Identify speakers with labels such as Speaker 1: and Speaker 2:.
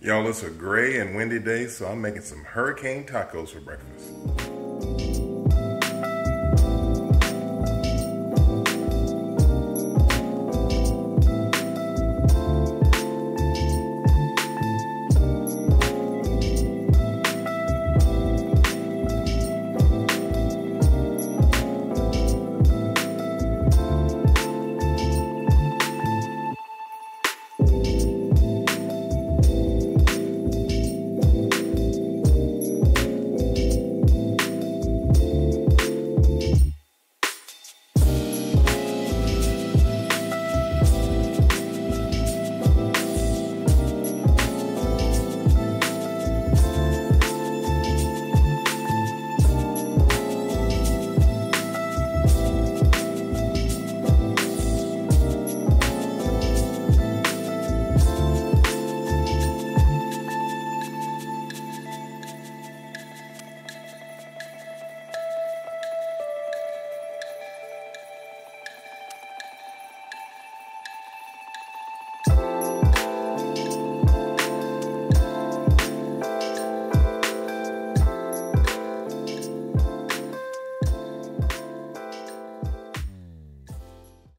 Speaker 1: Y'all, it's a gray and windy day, so I'm making some hurricane tacos for breakfast.